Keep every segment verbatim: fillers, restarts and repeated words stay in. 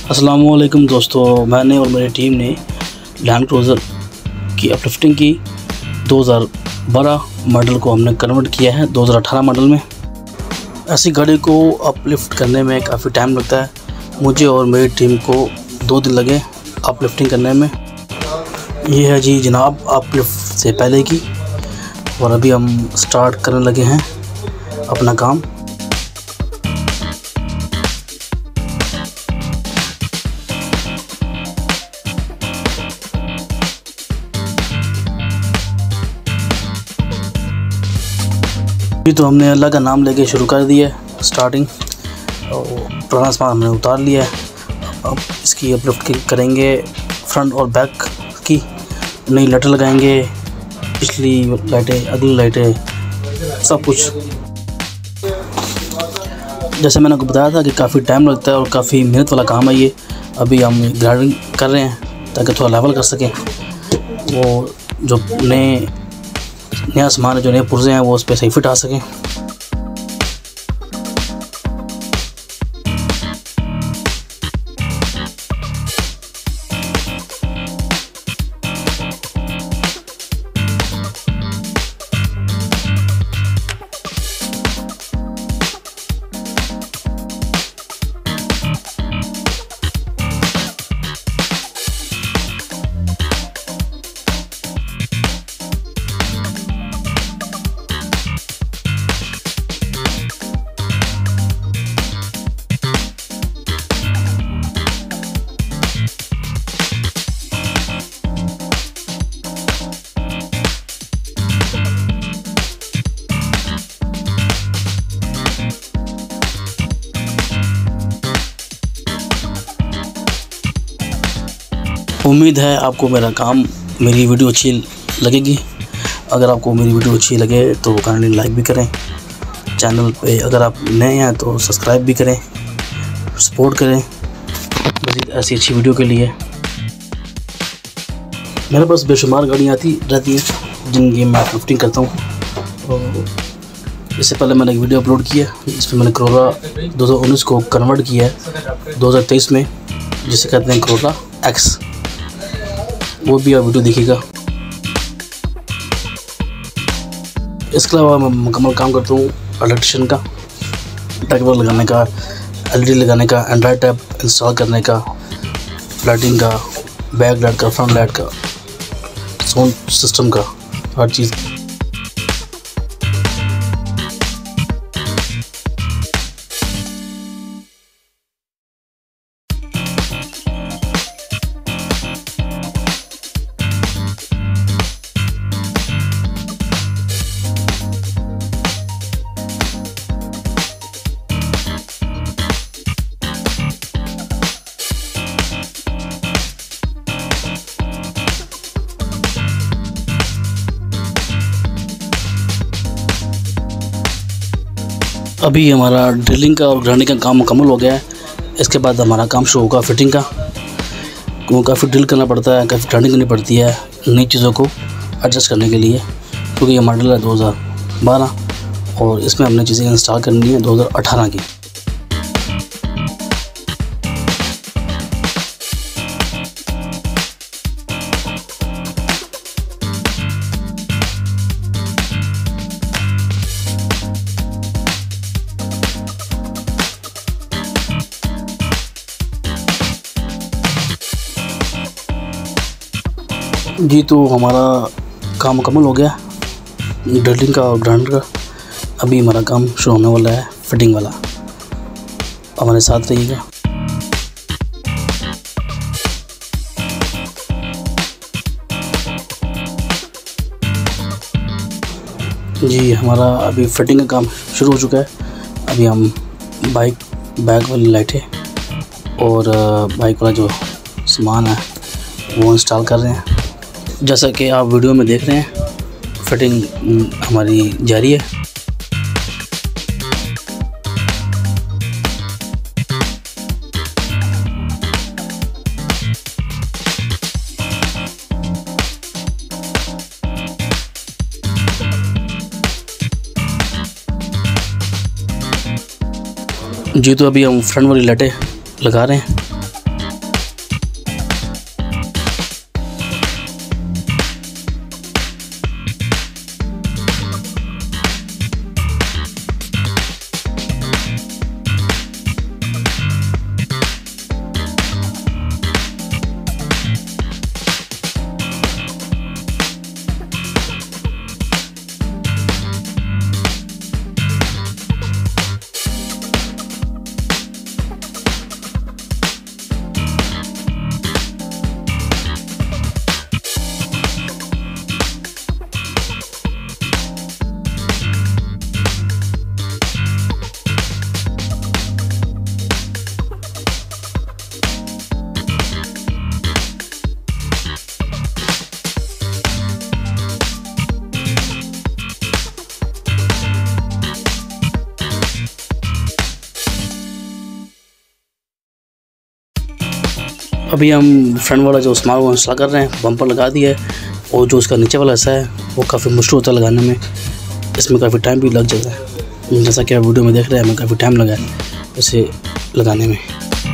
अस्सलामुअलैकुम दोस्तों, मैंने और मेरी टीम ने लैंड क्रूज़र की अपलिफ्टिंग की। दो हज़ार बारह मॉडल को हमने कन्वर्ट किया है दो हज़ार अठारह मॉडल में। ऐसी गाड़ी को अपलिफ्ट करने में काफ़ी टाइम लगता है। मुझे और मेरी टीम को दो दिन लगे अपलिफ्टिंग करने में। ये है जी जनाब अपलिफ्ट से पहले की, और अभी हम स्टार्ट करने लगे हैं अपना काम। अभी तो हमने अल्लाह का नाम लेके शुरू कर दिया है स्टार्टिंग, और पुराना सामान हमने उतार लिया है। अब इसकी अपलिफ्ट करेंगे, फ्रंट और बैक की नई लाइटें लगाएंगे, पिछली लाइटें, अगली लाइटें, सब कुछ। जैसे मैंने आपको बताया था कि काफ़ी टाइम लगता है और काफ़ी मेहनत वाला काम है ये। अभी हम ग्राइंडिंग कर रहे हैं ताकि थोड़ा लेवल कर सकें। वो जो नए नया सामान है, जो नए पुर्जे हैं, वो उस पर सही फिट आ सकें। उम्मीद है आपको मेरा काम, मेरी वीडियो अच्छी लगेगी। अगर आपको मेरी वीडियो अच्छी लगे तो काइंडली लाइक भी करें। चैनल पे अगर आप नए हैं तो सब्सक्राइब भी करें, सपोर्ट करें मज़ीद ऐसी अच्छी वीडियो के लिए। मेरे पास बेशुमार गाड़ियाँ आती रहती हैं जिनकी मैं अपलिफ्टिंग करता हूँ। और इससे पहले मैंने एक वीडियो अपलोड किया जिसमें मैंने करोला दो हज़ार उन्नीस को कन्वर्ट किया है दो हज़ार तेईस में, जिसे कहते हैं करोला एक्स। वो भी आप वीडियो देखिएगा। इसके अलावा मैं मुकम्मल काम करता हूँ इलेक्ट्रिशियन का, टैगवर लगाने का, एलईडी लगाने का, एंड्रॉयड टैब इंस्टॉल करने का, लाइटिंग का, बैक लाइट का, फ्रंट लाइट का, साउंड सिस्टम का, हर चीज़। अभी हमारा ड्रिलिंग का और ग्राइंडिंग का काम मुकम्मल हो गया है। इसके बाद हमारा काम शुरू होगा फिटिंग का। वो काफ़ी ड्रिल करना पड़ता है, काफ़ी ग्राइंडिंग करनी पड़ती है नई चीज़ों को एडजस्ट करने के लिए, क्योंकि ये मॉडल है दो हज़ार बारह और इसमें हमने चीज़ें इंस्टॉल करनी है दो हज़ार अठारह की। जी तो हमारा काम मुकम्मल हो गया ड्रिलिंग का और ग्राइंडर का। अभी हमारा काम शुरू होने वाला है फिटिंग वाला। हमारे साथ रहिएगा। जी हमारा अभी फिटिंग का काम शुरू हो चुका है। अभी हम बाइक बैक वाली लाइटें और बाइक वाला जो सामान है वो इंस्टॉल कर रहे हैं। जैसा कि आप वीडियो में देख रहे हैं, फिटिंग हमारी जारी है। जी तो अभी हम फ्रंट वाली लाइटें लगा रहे हैं। अभी हम फ्रंट वाला जो स्मार्ट वो इंस्टॉल कर रहे हैं, बम्पर लगा दिया है, और जो उसका नीचे वाला हिस्सा है वो काफ़ी मुश्किल होता है लगाने में, इसमें काफ़ी टाइम भी लग जाता है। जैसा कि आप वीडियो में देख रहे हैं, हमें काफ़ी टाइम लगा है इसे लगाने में।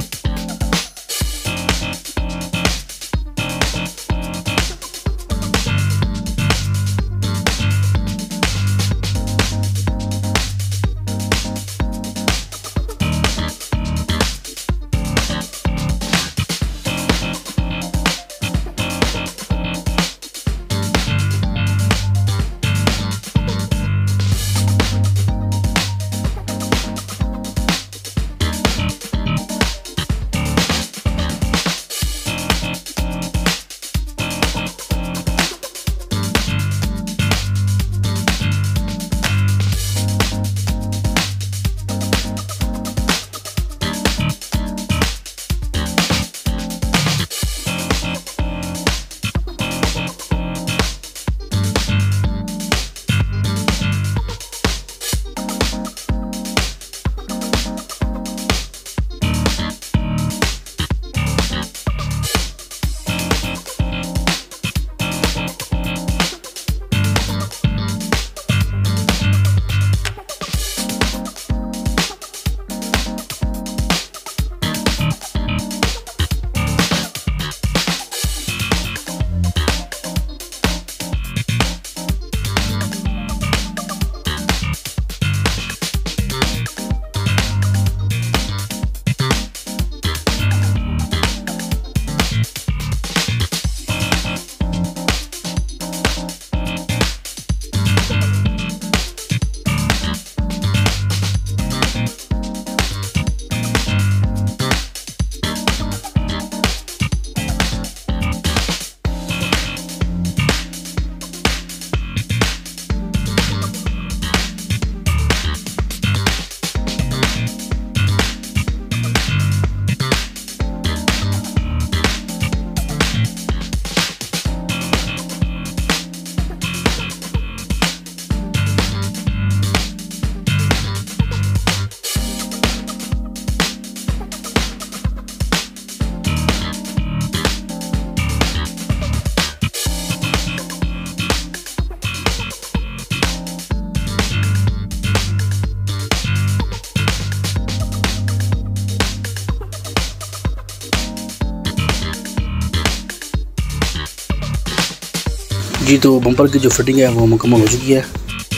जी, तो बम्पर की जो फिटिंग है वो मुकम्मल हो चुकी है।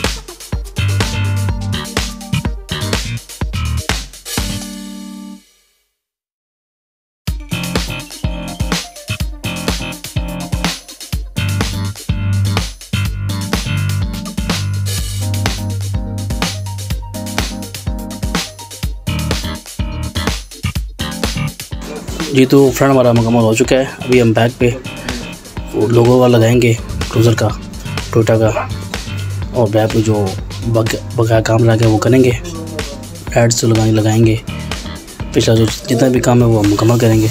जी, तो फ्रंट हमारा मुकम्मल हो चुका है। अभी हम बैक पे लोगो वाला लगाएंगे क्रूज़र का, टोयोटा का, और बैक पे जो बकाया काम रह गया वो करेंगे। हेड्स लगाने लगाएंगे, पिछला जो जितना भी काम है वो हम मुकम्मल करेंगे।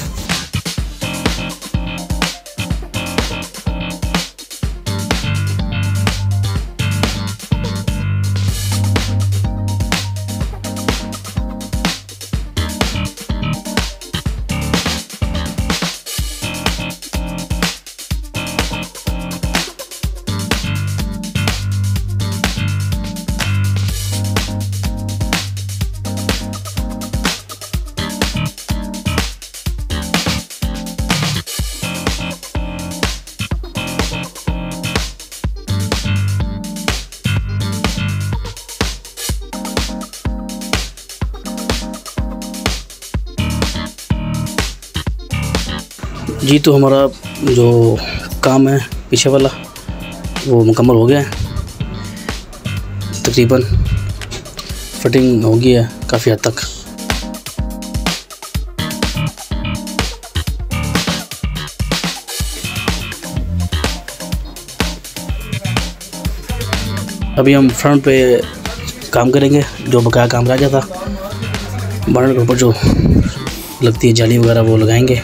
जी, तो हमारा जो काम है पीछे वाला वो मुकम्मल हो गया है, तकरीबन फिटिंग हो गई है काफ़ी हद तक। अभी हम फ्रंट पे काम करेंगे, जो बकाया काम रह गया था। बॉनेट के ऊपर जो लगती है जाली वगैरह वो लगाएंगे।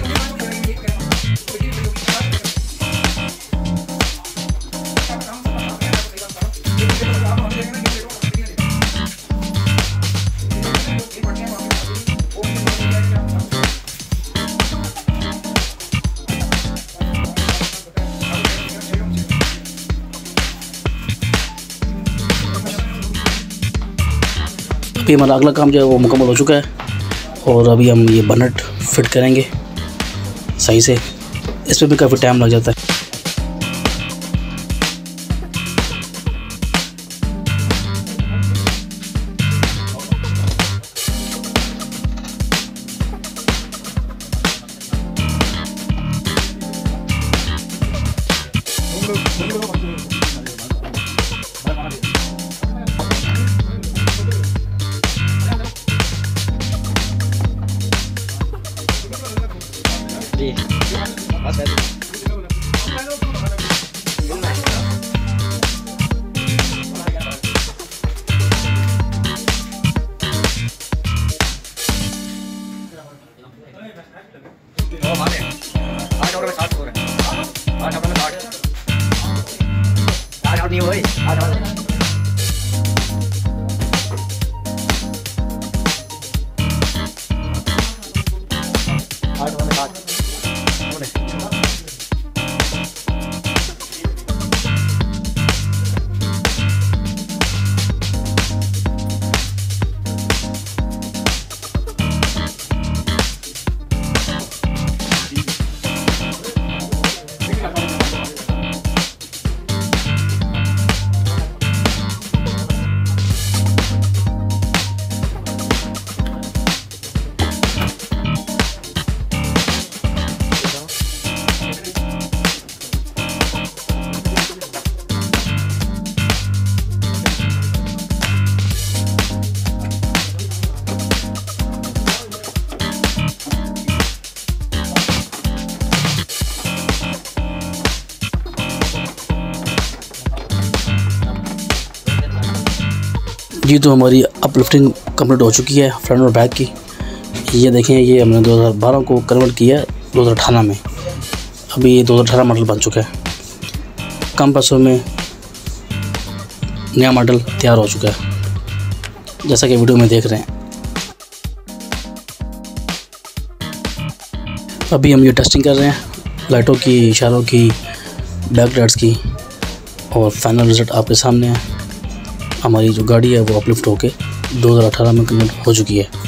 अभी हमारा अगला काम जो है वो मुकम्मल हो चुका है और अभी हम ये बनेट फिट करेंगे सही से। इसमें भी काफ़ी टाइम लग जाता है। जी बस है। ओ माने आठ ऑर्डर में सात हो रहे हैं। आठ ऑर्डर में आठ आठ ऑर्डर नहीं हुए आठ ऑर्डर आठ ऑर्डर में आठ जी तो हमारी अपलिफ्टिंग कंप्लीट हो चुकी है फ्रंट और बैक की। ये देखें, ये हमने दो हज़ार बारह को कन्वर्ट किया दो हज़ार अठारह में। अभी ये दो हज़ार अठारह मॉडल बन चुका है। कम पैसों में नया मॉडल तैयार हो चुका है जैसा कि वीडियो में देख रहे हैं। अभी हम ये टेस्टिंग कर रहे हैं लाइटों की, इशारों की, बैक लाइट्स की और फाइनल रिजल्ट आपके सामने है। हमारी जो गाड़ी है वो अपलिफ्ट होके दो हज़ार अठारह में कन्वर्ट हो चुकी है।